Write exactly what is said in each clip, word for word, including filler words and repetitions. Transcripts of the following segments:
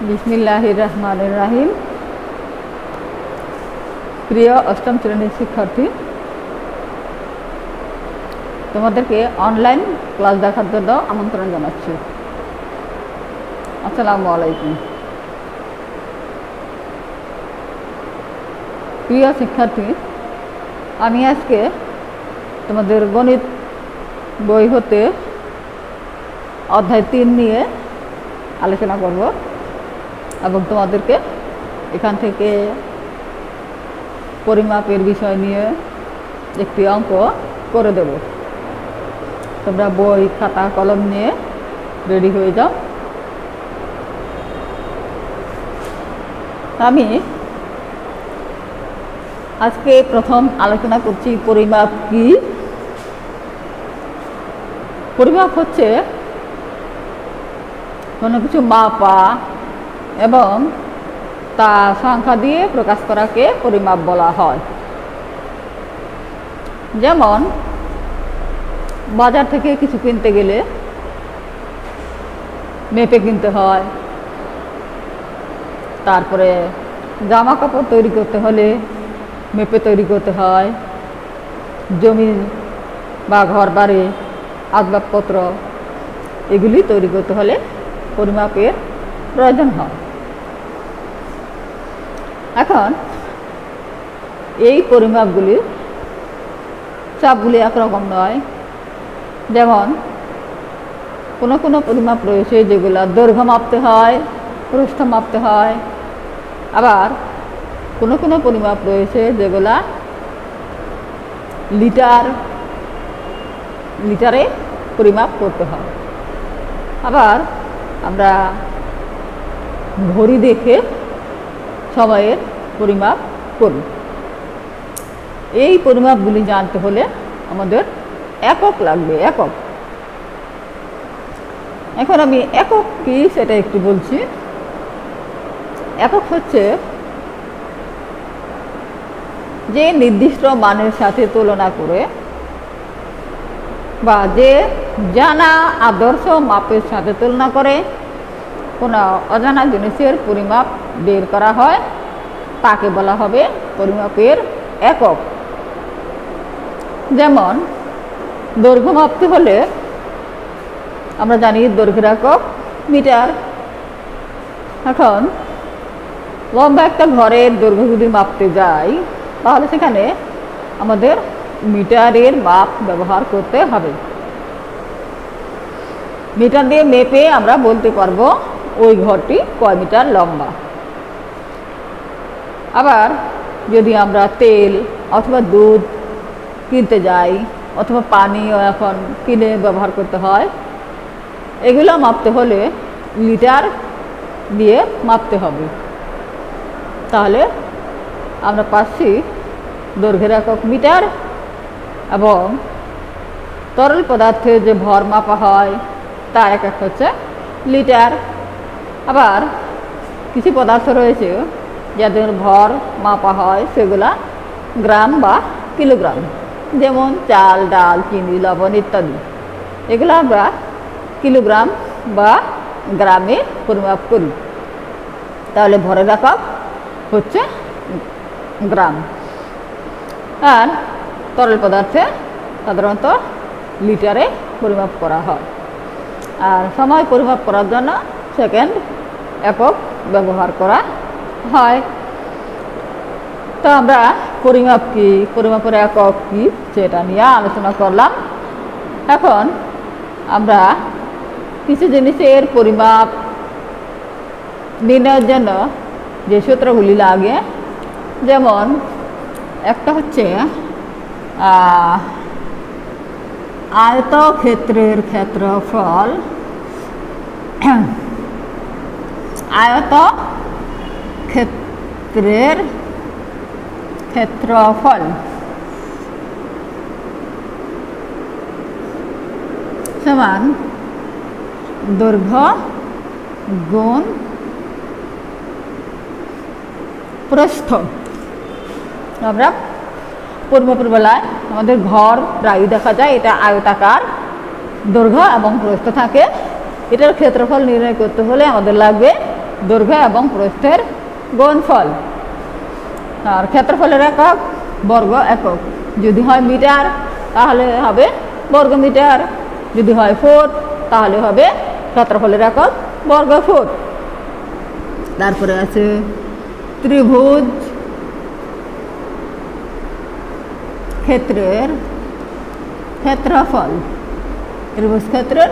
বিসমিল্লাহির রহমানির রহিম। প্রিয় অষ্টম শ্রেণীর শিক্ষার্থী, তোমাদেরকে অনলাইন ক্লাস দেখার জন্য আমন্ত্রণ জানাচ্ছি। আসসালামু আলাইকুম। প্রিয় শিক্ষার্থী, আমি আজকে তোমাদের গণিত বই হতে অধ্যায় তিন নিয়ে আলোচনা করব এবং তোমাদেরকে এখান থেকে পরিমাপের বিষয় নিয়ে একটি অঙ্ক করে দেব। তোমরা বই খাতা কলম নিয়ে রেডি হয়ে যাও। আমি আজকে প্রথম আলোচনা করছি পরিমাপ কি। পরিমাপ হচ্ছে কোনো কিছু মাপা এবং তা সংখ্যা দিয়ে প্রকাশ করাকে পরিমাপ বলা হয়। যেমন বাজার থেকে কিছু কিনতে গেলে মেপে কিনতে হয়, তারপরে জামা কাপড় তৈরি করতে হলে মেপে তৈরি করতে হয়, জমি বা ঘর বাড়ি আসবাবপত্র এগুলি তৈরি করতে হলে পরিমাপের প্রয়োজন হয়। এখন এই পরিমাপগুলি সবগুলি একরকম নয়। যেমন কোনো কোনো পরিমাপ রয়েছে যেগুলো দৈর্ঘ্য মাপতে হয়, প্রস্থ মাপতে হয়, আবার কোনো কোনো পরিমাপ রয়েছে যেগুলা লিটার লিটারে পরিমাপ করতে হয়। আবার আমরা ঘড়ি দেখে সময়ের পরিমাপ করি। এই পরিমাপগুলি জানতে হলে আমাদের একক লাগবে, একক। এখন আমি একক কি সেটা একটু বলছি। একক হচ্ছে যে নির্দিষ্ট মানের সাথে তুলনা করে বা যে জানা আদর্শ মাপের সাথে তুলনা করে কোনো অজানা জিনিসের পরিমাপ বের করা হয়, তাকে বলা হবে পরিমাপের একক। যেমন দৈর্ঘ্য মাপতে হলে আমরা জানি দৈর্ঘ্যের একক মিটার। এখন লম্বা একটা ঘরের দৈর্ঘ্য যদি মাপতে যাই তাহলে সেখানে আমাদের মিটারের মাপ ব্যবহার করতে হবে। মিটার দিয়ে মেপে আমরা বলতে পারবো ওই ঘরটি কয় মিটার লম্বা। আবার যদি আমরা তেল অথবা দুধ কিনতে যাই অথবা পানিও এখন কিনে ব্যবহার করতে হয়, এগুলো মাপতে হলে লিটার দিয়ে মাপতে হবে। তাহলে আমরা পাচ্ছি দৈর্ঘ্যের একক মিটার এবং তরল পদার্থের যে ভর মাপা হয় তার একক হচ্ছে লিটার। আবার কিছু পদার্থ রয়েছে যাদের ভর মাপা হয় সেগুলা গ্রাম বা কিলোগ্রাম। যেমন চাল, ডাল, চিনি, লবণ ইত্যাদি, এগুলো আমরা কিলোগ্রাম বা গ্রামে পরিমাপ করি। তাহলে ভরের একক হচ্ছে গ্রাম। আর তরল পদার্থে সাধারণত লিটারে পরিমাপ করা হয়। আর সময় পরিমাপ করার জন্য সেকেন্ড একক ব্যবহার করা হয়। তো আমরা পরিমাপ কি, পরিমাপের একক কি সেটা নিয়ে আলোচনা করলাম। এখন আমরা কিছু জিনিসের পরিমাপ নির্ণয়ের জন্য যে সূত্রগুলি লাগে, যেমন একটা হচ্ছে আয়তক্ষেত্রের ক্ষেত্রফল। আয়তক্ষেত্রের ক্ষেত্রফল সমান দৈর্ঘ্য গুণ প্রস্থ। আমরা পরিমাপের বেলায় আমাদের ঘর প্রায় দেখা যায়, এটা আয়তাকার, দৈর্ঘ্য এবং প্রস্থ থাকে। এটার ক্ষেত্রফল নির্ণয় করতে হলে আমাদের লাগবে দৈর্ঘ্য এবং প্রস্থের গুণফল। আর ক্ষেত্রফলের একক বর্গ একক। যদি হয় মিটার তাহলে হবে বর্গ মিটার, যদি হয় ফুট তাহলে হবে ক্ষেত্রফলের একক বর্গ ফুট। তারপরে আছে ত্রিভুজ ক্ষেত্রের ক্ষেত্রফল। ত্রিভুজ ক্ষেত্রের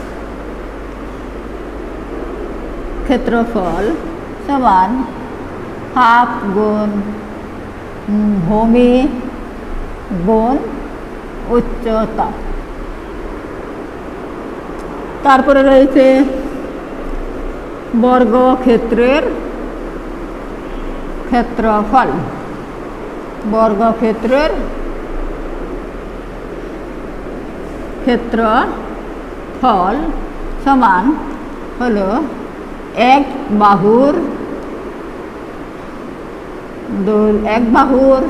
ক্ষেত্রফল সমান হাফ গুণ ভূমি গুণ উচ্চতা। তারপরে রয়েছে বর্গক্ষেত্রের ক্ষেত্রফল। বর্গক্ষেত্রের ক্ষেত্রফল সমান হলো এক বাহুর এক বাহুর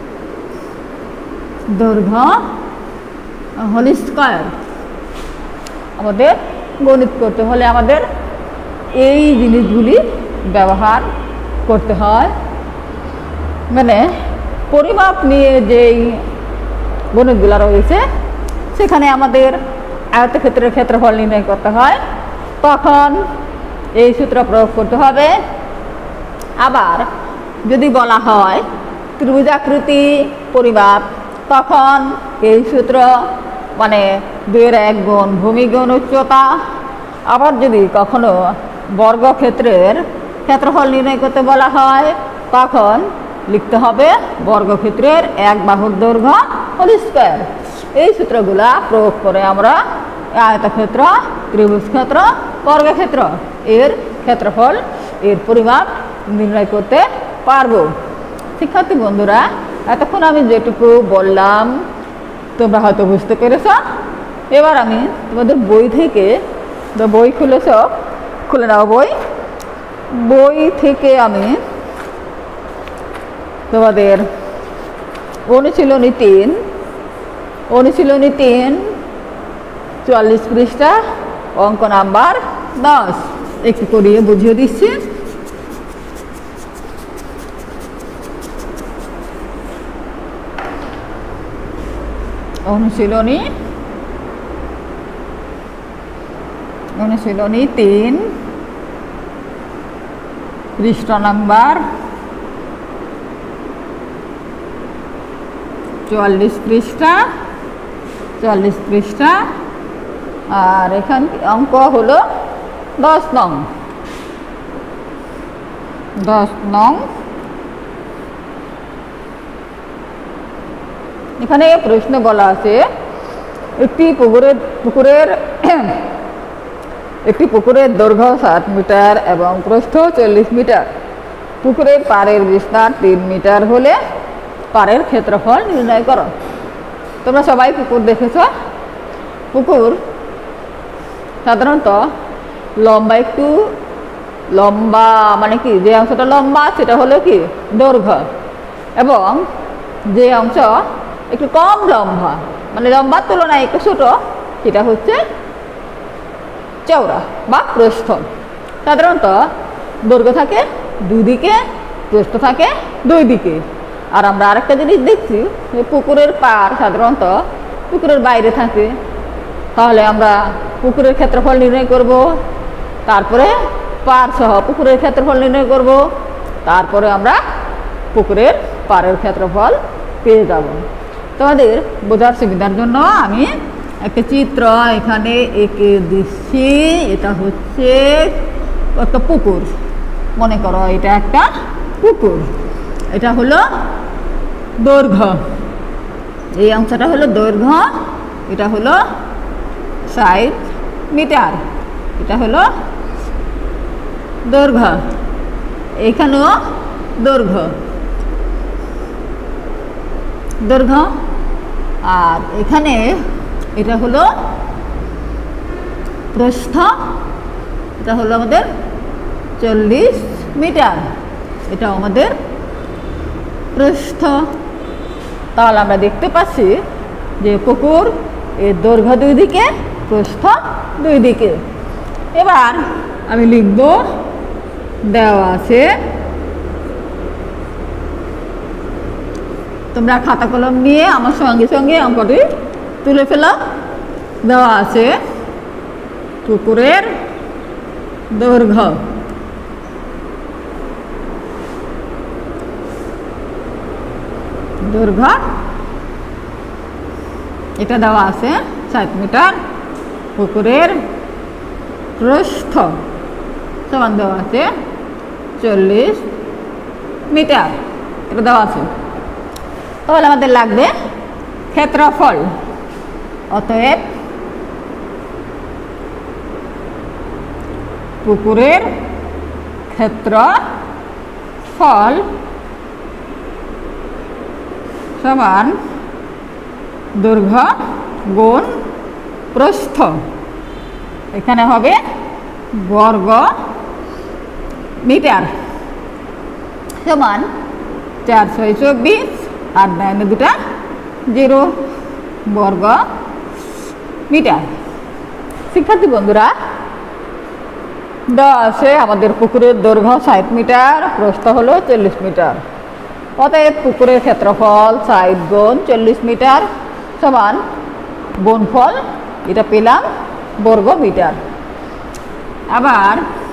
দৈর্ঘ্য হোল স্কয়ার। আমাদের গণিত করতে হলে আমাদের এই জিনিসগুলি ব্যবহার করতে হয়। মানে পরিমাপ নিয়ে যেই গণিতগুলো রয়েছে সেখানে আমাদের আয়তক্ষেত্রের ক্ষেত্রফল নির্ণয় করতে হয়, তখন এই সূত্র প্রয়োগ করতে হবে। আবার যদি বলা হয় ত্রিভুজাকৃতি পরিমাপ, তখন এই সূত্র মানে দুইয়ের এক গুণ ভূমি গুণ উচ্চতা। আবার যদি কখনো বর্গক্ষেত্রের ক্ষেত্রফল নির্ণয় করতে বলা হয়, তখন লিখতে হবে বর্গক্ষেত্রের এক বাহুর দৈর্ঘ্য হোল স্কয়ার। এই সূত্রগুলা প্রয়োগ করে আমরা আয়তক্ষেত্র, ত্রিভুজ ক্ষেত্র, বর্গক্ষেত্র এর ক্ষেত্রফল এর পরিমাপ নির্ণয় করতে পারবো। শিক্ষার্থী বন্ধুরা, এতক্ষণ আমি যেটুকু বললাম তোমরা হয়তো বুঝতে পেরেছ। এবার আমি তোমাদের বই থেকে, বই খুলেছ, খুলে নাও বই। বই থেকে আমি তোমাদের অনুশীলনী তিন অনুশীলনী তিন চুয়াল্লিশ পৃষ্ঠা অঙ্ক নাম্বার দশ একটু করিয়ে বুঝিয়ে দিচ্ছি। অনুশীলনী অনুশীলনী তিন পৃষ্ঠা নাম্বার চুয়াল্লিশ পৃষ্ঠা চুয়াল্লিশ পৃষ্ঠা আর এখান অঙ্ক হলো দশ নং দশ নং এখানে প্রশ্ন বলা আছে, একটি পুকুরের পুকুরের একটি পুকুরের দৈর্ঘ্য সাত মিটার এবং প্রস্থ চল্লিশ মিটার। পুকুরের পাড়ের বিস্তার তিন মিটার হলে পাড়ের ক্ষেত্রফল নির্ণয় করো। তোমরা সবাই পুকুর দেখেছ। পুকুর সাধারণত লম্বা, একটু লম্বা মানে কি যে অংশটা লম্বা সেটা হলো কি দৈর্ঘ্য, এবং যে অংশ একটু কম লম্বা মানে লম্বার তুলনায় একটু ছোট সেটা হচ্ছে চওড়া বা প্রস্থ। সাধারণত দৈর্ঘ্য থাকে দুই দিকে, প্রস্থ থাকে দুই দিকে। আর আমরা আরেকটা জিনিস দেখছি, পুকুরের পাড় সাধারণত পুকুরের বাইরে থাকে, তাহলে আমরা পুকুরের ক্ষেত্রফল নির্ণয় করব, তারপরে পাড় সহ পুকুরের ক্ষেত্রফল নির্ণয় করব, তারপরে আমরা পুকুরের পাড়ের ক্ষেত্রফল পেয়ে যাব। তোমাদের বোঝার সুবিধার জন্য আমি একটা চিত্র এখানে এঁকে দিচ্ছি। এটা হচ্ছে একটা পুকুর, মনে করো এটা একটা পুকুর। এটা হলো দৈর্ঘ্য, এই অংশটা হলো দৈর্ঘ্য, এটা হলো ষাট মিটার, এটা হলো দৈর্ঘ্য, এখানেও দৈর্ঘ্য দৈর্ঘ্য আর এখানে এটা হলো প্রস্থ, এটা হলো আমাদের চল্লিশ মিটার, এটা আমাদের প্রস্থ। তাহলে আমরা দেখতে পাচ্ছি যে পুকুর এর দৈর্ঘ্য দুই দিকে, প্রস্থ দুই দিকে। এবার আমি লিখব দেওয়া আছে। তোমরা খাতা কলম নিয়ে আমার সঙ্গে সঙ্গে অঙ্কটি তুলে ফেলো। দেওয়া আছে পুকুরের দৈর্ঘ্য দৈর্ঘ্য এটা দেওয়া আছে ষাট মিটার। পুকুরের প্রস্থ সমান দেওয়া আছে চল্লিশ মিটার। এটা দেওয়া আছে। তাহলে আমাদের লাগবে ক্ষেত্রফল। অতএব পুকুরের ক্ষেত্রফল সমান দৈর্ঘ্য গুণ প্রস্থ। এখানে হবে বর্গ মিটার সমান চারশো চব্বিশ আর ডাইনে দুটা জিরো বর্গ মিটার। শিক্ষার্থী বন্ধুরা, দেওয়া আছে আমাদের পুকুরের দৈর্ঘ্য ষাট মিটার, প্রস্থ হলো চল্লিশ মিটার। অতএব পুকুরের ক্ষেত্রফল ষাট গুণ চল্লিশ মিটার সমান গুণফল এটা পেলাম বর্গ মিটার। আবার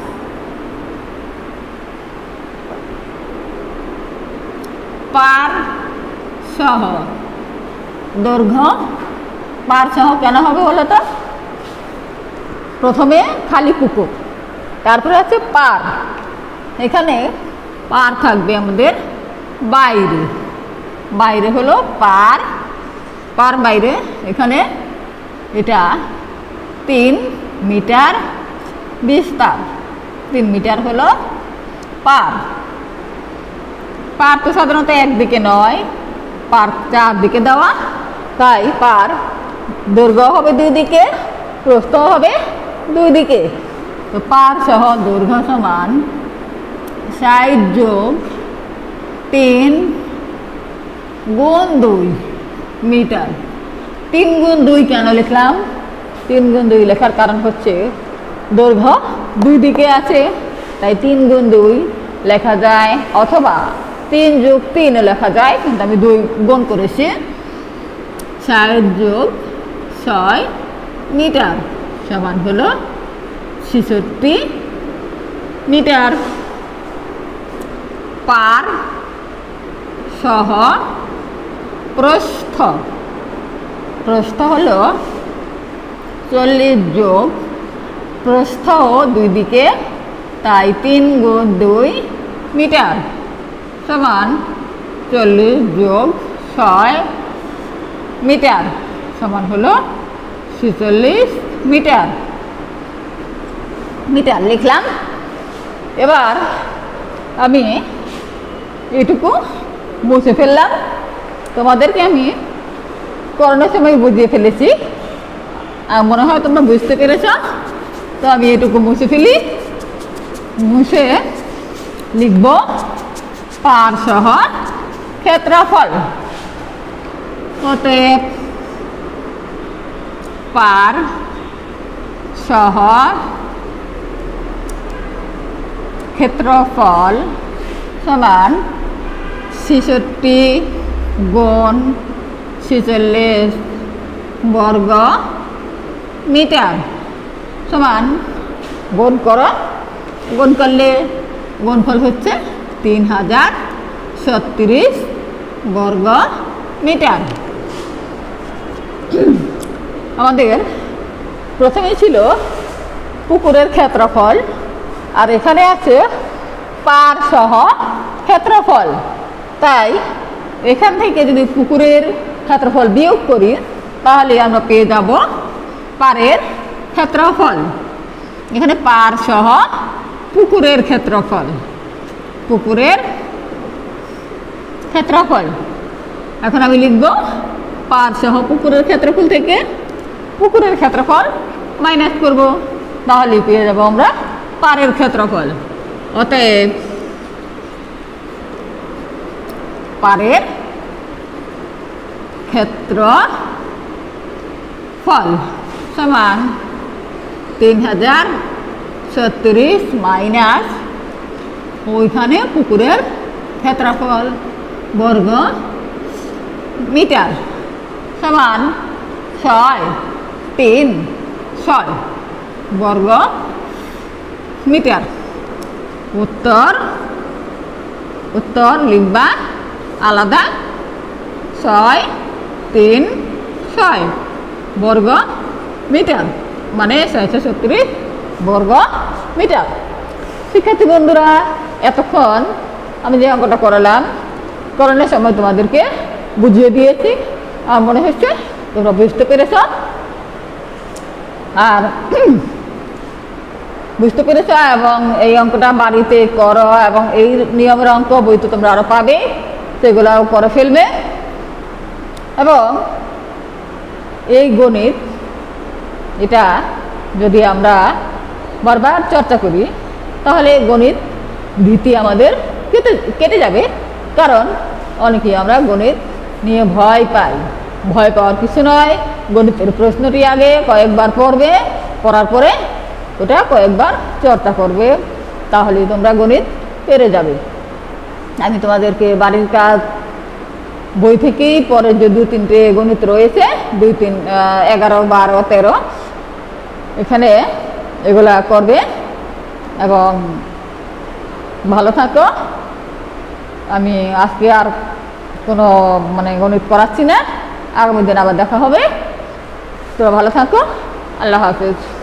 পার সহ দৈর্ঘ্য পার সহ কেন হবে বলো তো? প্রথমে খালি পুকুর, তারপরে আছে পার। এখানে পার থাকবে আমাদের বাইরে, বাইরে হলো পার, পার বাইরে। এখানে এটা তিন মিটার বিস্তার, তিন মিটার হলো পার। পার তো সাধারণত একদিকে নয়, পার চারদিকে দেওয়া, তাই পার দৈর্ঘ্য হবে দুই দিকে, প্রস্থ হবে দুই দিকে। তো পার সহ দৈর্ঘ্য সমান ষাট যোগ তিন গুণ দুই মিটার। তিন গুণ দুই কেন লিখলাম? তিন গুণ দুই লেখার কারণ হচ্ছে দৈর্ঘ্য দুই দিকে আছে, তাই তিন গুণ দুই লেখা যায়, অথবা তিন যোগ তিন লেখা যায়, কিন্তু আমি দুই গুণ করেছি। ষাট যোগ ছয় মিটার সমান হলো ছেষট্টি মিটার। পার সহ প্রস্থ, প্রস্থ হলো চল্লিশ যোগ প্রস্থ দুই দিকে, তাই তিন গুণ দুই মিটার সমান চল্লিশ যোগ ছয় মিটার সমান হলো ছেচল্লিশ মিটার। মিটার লিখলাম। এবার আমি এটুকু মুছে ফেললাম। তোমাদেরকে আমি করোনার সময় বুঝিয়ে ফেলেছি, মনে হয় তোমরা বুঝতে পেরেছ। তো আমি এটুকু মুছে ফেলি। মুছে লিখব পার সহ ক্ষেত্রফল। অতএব পার সহ ক্ষেত্রফল সমান ছেষট্টি গুণ ছেচল্লিশ বর্গ মিটার সমান গুণ করো। গুণ করলে গুণফল হচ্ছে তিন হাজার ছত্রিশ বর্গ মিটার। আমাদের প্রথমে ছিল পুকুরের ক্ষেত্রফল, আর এখানে আছে পার সহ ক্ষেত্রফল। তাই এখান থেকে যদি পুকুরের ক্ষেত্রফল বিয়োগ করি তাহলে আমরা পেয়ে যাব পারের ক্ষেত্রফল। এখানে পার সহ পুকুরের ক্ষেত্রফল, পুকুরের ক্ষেত্রফল। এখন আমি লিখব পার সহ পুকুরের ক্ষেত্রফল থেকে পুকুরের ক্ষেত্রফল মাইনাস করব, তাহলে পেয়ে যাব আমরা পারের ক্ষেত্রফল। অতএব পারের ক্ষেত্রফল সমান তিন হাজার ছত্রিশ মাইনাস ওইখানে পুকুরের ক্ষেত্রফল বর্গ মিটার সমান ছয় তিন ছয় বর্গ মিটার। উত্তর উত্তর লিখবা আলাদা ছয় তিন ছয় বর্গ মিটার মানে ছয়শো ছত্রিশ বর্গ মিটার। শিক্ষার্থী বন্ধুরা, এতক্ষণ আমি যে অঙ্কটা করালাম করণের সময় তোমাদেরকে বুঝিয়ে দিয়েছি, আমার মনে হচ্ছে তোমরা বুঝতে পেরেছ। আর বুঝতে পেরেছ এবং এই অঙ্কটা বাড়িতে করো এবং এই নিয়মের অঙ্ক বই তো তোমরা আরও পাবে, সেগুলোও করে ফেলবে। এবং এই গণিত এটা যদি আমরা বারবার চর্চা করি তাহলে গণিত ভীতি আমাদের কেটে কেটে যাবে। কারণ অনেকেই আমরা গণিত নিয়ে ভয় পাই। ভয় পাওয়ার কিছু নয়, গণিতের প্রশ্নটি আগে কয়েকবার পড়বে, পড়ার পরে ওটা কয়েকবার চর্চা করবে, তাহলেই তোমরা গণিত পেরে যাবে। আমি তোমাদেরকে বাড়ির কাজ বই থেকেই পরে যে দু তিনটে গণিত রয়েছে, দুই তিন এগারো বারো তেরো এখানে এগুলা করবে এবং ভালো থাকো। আমি আজকে আর কোনো মানে গণিত করাচ্ছি না, আগামী দিন আবার দেখা হবে। তোমরা ভালো থাকো, আল্লাহ হাফেজ।